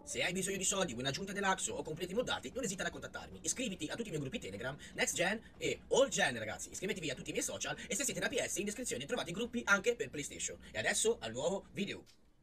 Se hai bisogno di soldi, vuoi un'aggiunta dell'Axo o completi moddati, non esitare a contattarmi. Iscriviti a tutti i miei gruppi Telegram, Next Gen e All Gen, ragazzi. Iscrivetevi a tutti i miei social e se siete da PS in descrizione trovate i gruppi anche per PlayStation. E adesso al nuovo video.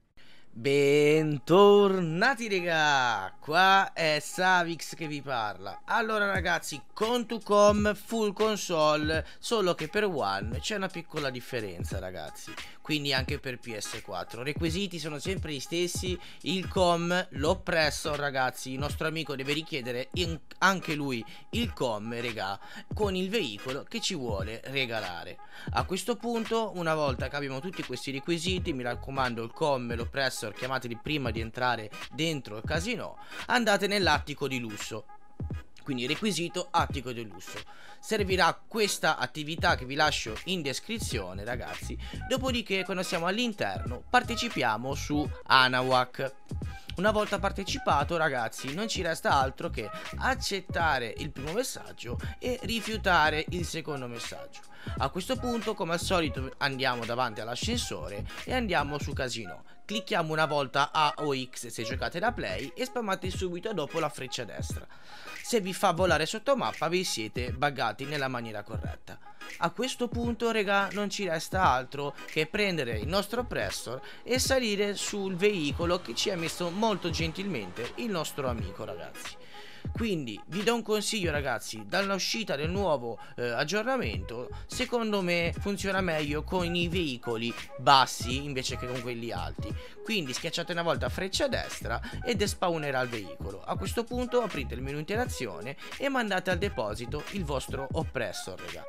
Bentornati raga, qua è Savix che vi parla. Allora ragazzi, Con2Com full console, solo che per One c'è una piccola differenza ragazzi, quindi anche per PS4. Requisiti sono sempre gli stessi, il com, l'oppressor ragazzi, il nostro amico deve richiedere anche lui il com raga, con il veicolo che ci vuole regalare. A questo punto, una volta che abbiamo tutti questi requisiti, mi raccomando il com e l'oppressor chiamateli prima di entrare dentro il casino, andate nell'attico di lusso. Quindi requisito attico di lusso. Servirà questa attività che vi lascio in descrizione ragazzi. Dopodiché quando siamo all'interno partecipiamo su Anawak. Una volta partecipato ragazzi non ci resta altro che accettare il primo messaggio e rifiutare il secondo messaggio. A questo punto come al solito andiamo davanti all'ascensore e andiamo su casino. Clicchiamo una volta A o X se giocate da play e spammate subito dopo la freccia destra. Se vi fa volare sotto mappa vi siete buggati nella maniera corretta. A questo punto raga non ci resta altro che prendere il nostro oppressor e salire sul veicolo che ci ha messo molto gentilmente il nostro amico ragazzi. Quindi vi do un consiglio ragazzi, dall'uscita del nuovo aggiornamento secondo me funziona meglio con i veicoli bassi invece che con quelli alti. Quindi schiacciate una volta freccia destra ed despawnerà il veicolo. A questo punto aprite il menu interazione e mandate al deposito il vostro oppressor raga.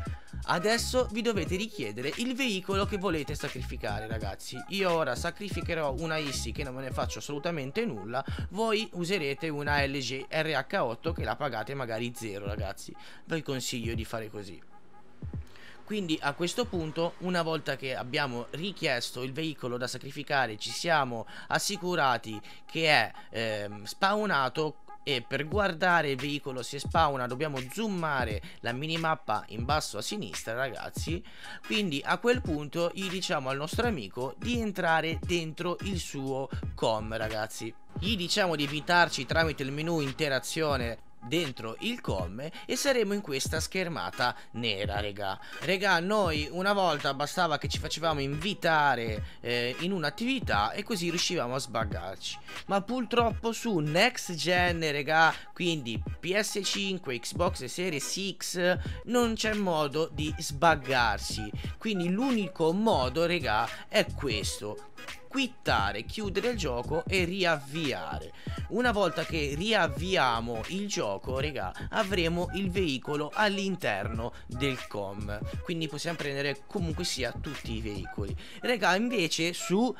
Adesso vi dovete richiedere il veicolo che volete sacrificare ragazzi. Io ora sacrificherò una ISSI che non me ne faccio assolutamente nulla. Voi userete una LG RH8 che la pagate magari 0 ragazzi. Vi consiglio di fare così. Quindi a questo punto, una volta che abbiamo richiesto il veicolo da sacrificare, ci siamo assicurati che è spawnato, e per guardare il veicolo se spawna dobbiamo zoomare la minimappa in basso a sinistra ragazzi. Quindi a quel punto gli diciamo al nostro amico di entrare dentro il suo com ragazzi. Gli diciamo di invitarci tramite il menu interazione dentro il com e saremo in questa schermata nera regà. Noi una volta bastava che ci facevamo invitare in un'attività e così riuscivamo a sbaggarci, ma purtroppo su Next Gen regà, quindi PS5, Xbox Series X, non c'è modo di sbaggarsi. Quindi l'unico modo regà è questo: quittare, chiudere il gioco e riavviare. Una volta che riavviamo il gioco regà avremo il veicolo all'interno del com, quindi possiamo prendere comunque sia tutti i veicoli regà. Invece su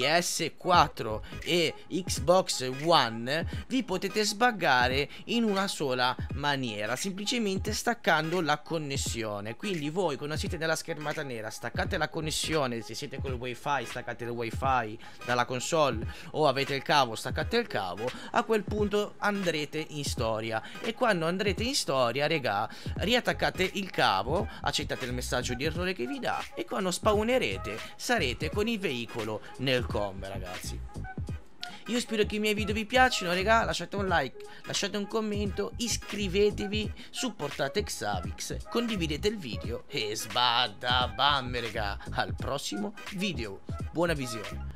PS4 e Xbox One vi potete sbaggare in una sola maniera, semplicemente staccando la connessione. Quindi voi quando siete nella schermata nera staccate la connessione, se siete col wifi staccate il wifi dalla console o avete il cavo staccate il cavo. A quel punto andrete in storia e quando andrete in storia regà riattaccate il cavo, accettate il messaggio di errore che vi dà e quando spawnerete sarete con il veicolo nel com ragazzi. Io spero che i miei video vi piacciono regà, lasciate un like, lasciate un commento, iscrivetevi, supportate Xavix, condividete il video e sbada bam regà, al prossimo video, buona visione.